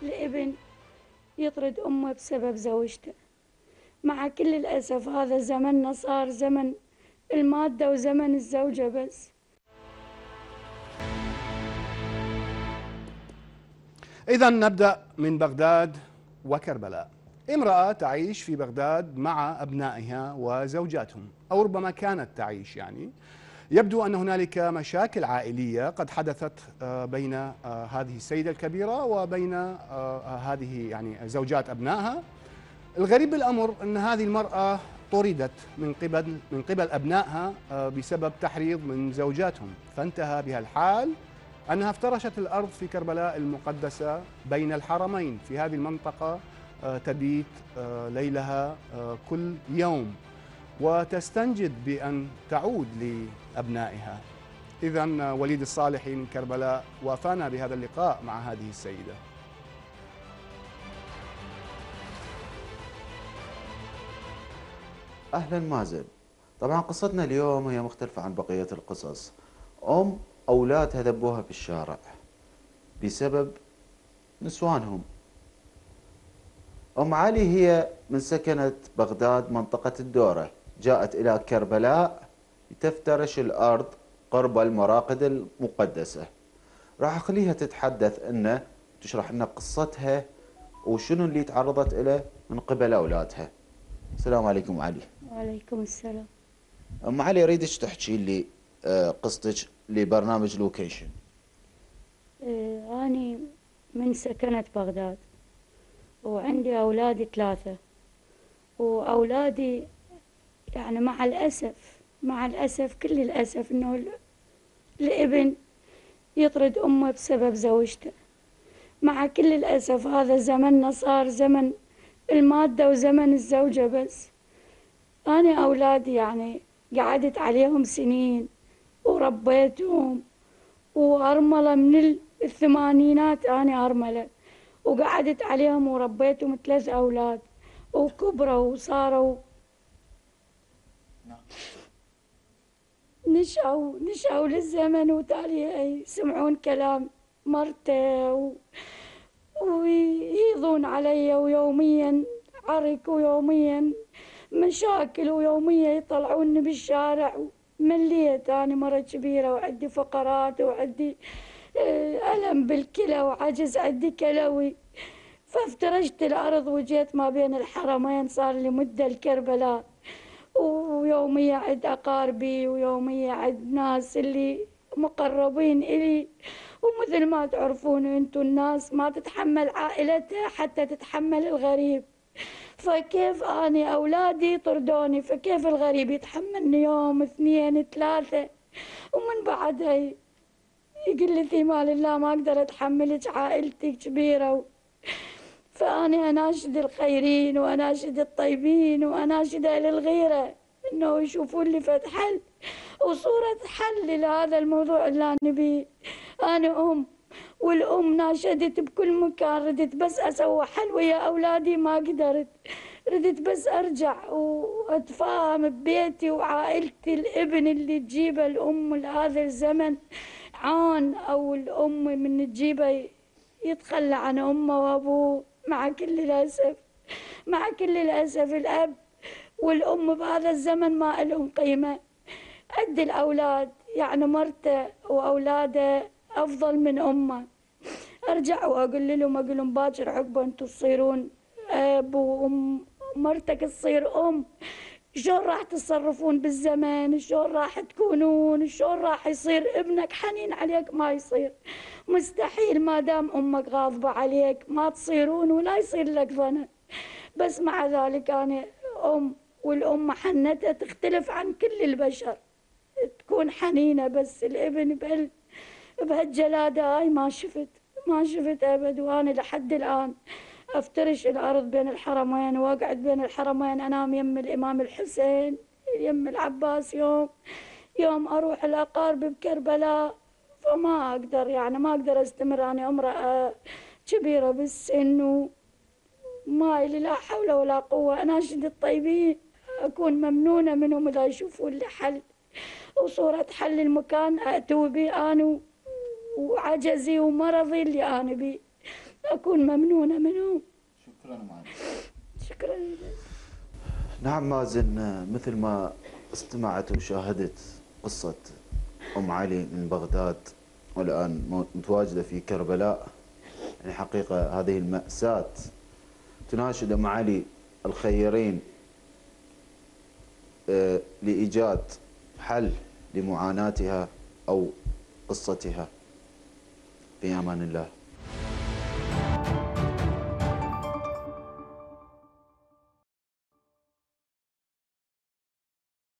لابن يطرد أمه بسبب زوجته. مع كل الأسف هذا زمننا صار زمن المادة وزمن الزوجة بس. إذا نبدأ من بغداد وكربلاء. امرأة تعيش في بغداد مع أبنائها وزوجاتهم، أو ربما كانت تعيش يبدو أن هنالك مشاكل عائلية قد حدثت بين هذه السيدة الكبيرة وبين هذه زوجات أبنائها. الغريب بالأمر أن هذه المرأة طردت من قبل أبنائها بسبب تحريض من زوجاتهم، فانتهى بها الحال أنها افترشت الأرض في كربلاء المقدسة بين الحرمين في هذه المنطقة، تبيت ليلها كل يوم وتستنجد بأن تعود لأبنائها. إذن وليد الصالحي من كربلاء وافانا بهذا اللقاء مع هذه السيدة. أهلا مازن. طبعا قصتنا اليوم هي مختلفة عن بقية القصص. أولادها ذبوها بالشارع بسبب نسوانهم. علي هي من سكنة بغداد منطقة الدورة، جاءت إلى كربلاء تفترش الأرض قرب المراقد المقدسة. راح أخليها تتحدث تشرح لنا قصتها وشنو اللي تعرضت إليه من قبل أولادها. السلام عليكم علي. وعليكم السلام. علي، أريدك تحكي لي قصتك لبرنامج لوكيشن. أنا من سكنة بغداد وعندي أولادي 3، وأولادي مع الأسف كل الأسف إنه الابن يطرد أمه بسبب زوجته. مع كل الأسف هذا زمننا صار زمن المادة وزمن الزوجة بس. أنا أولادي قعدت عليهم سنين وربيتهم، وأرملة من الثمانينات أنا أرملة، وقعدت عليهم وربيتهم 3 أولاد وكبروا وصاروا نشأوا للزمن، وتالي يسمعون كلام مرته ويهيضون علي، ويوميا عرك ويوميا مشاكل ويوميا يطلعوني بالشارع. مليت أنا مرة كبيرة وعندي فقرات وعندي ألم بالكلى وعجز عندي كلوي، فافترشت الأرض وجيت ما بين الحرمين. صار لي مدة الكربلاء، ويوميا عند أقاربي ويوميا عند ناس اللي مقربين إلي. ومثل ما تعرفون أنتوا الناس ما تتحمل عائلتها حتى تتحمل الغريب، فكيف أنا أولادي طردوني، فكيف الغريب يتحملني يوم 2 3؟ ومن بعدها يقول لي في مال الله ما أقدر أتحملك، عائلتك كبيرة. فأنا أناشد الخيرين وأناشد الطيبين وأناشد أهل الغيرة إنه يشوفون لي فتح حل وصورة حل لهذا الموضوع اللي أنا بيه. أنا والأم ناشدت بكل مكان، ردت بس أسوي حل ويا أولادي ما قدرت، ردت بس أرجع وأتفاهم ببيتي وعائلتي. الابن اللي تجيبه الأم لهذا الزمن عان، أو الأم من تجيبه يتخلى عن أمه وأبوه. مع كل الأسف الأب والأم بهذا الزمن ما لهم قيمة قد الأولاد. مرته وأولاده أفضل من أمه. أرجع وأقول لهم باكر عقبه أنتوا تصيرون أب وأم، مرتك تصير أم، شلون راح تتصرفون بالزمن؟ شلون راح تكونون؟ شلون راح يصير ابنك حنين عليك؟ ما يصير، مستحيل ما دام أمك غاضبة عليك ما تصيرون ولا يصير لك ظنن. بس مع ذلك أنا والأم حنتها تختلف عن كل البشر، تكون حنينة. بس الابن بهالجلادة هاي ما شفت أبد. وأنا لحد الآن أفترش الأرض بين الحرمين وأقعد بين الحرمين، أنام يم الإمام الحسين يم العباس، يوم أروح الأقارب بكربلاء. فما أقدر ما أقدر أستمر. أنا امرأة كبيرة بالسن وما إلي لا حول ولا قوة. أناشد الطيبين أكون ممنونة منهم إذا يشوفون لي حل وصورة حل المكان أتوا بي أنا وعجزي ومرضي اللي أنا بي. أكون ممنونة منهم. شكرا معلم. شكرا لك. نعم مازن، مثل ما استمعت وشاهدت قصة أم علي من بغداد والآن متواجدة في كربلاء، يعني حقيقة هذه المأساة تناشد أم علي الخيرين لإيجاد حل لمعاناتها أو قصتها. في أمان الله.